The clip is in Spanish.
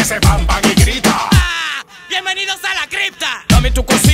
ese pam pam y grita. Bienvenidos a la cripta. Dame tu cosita.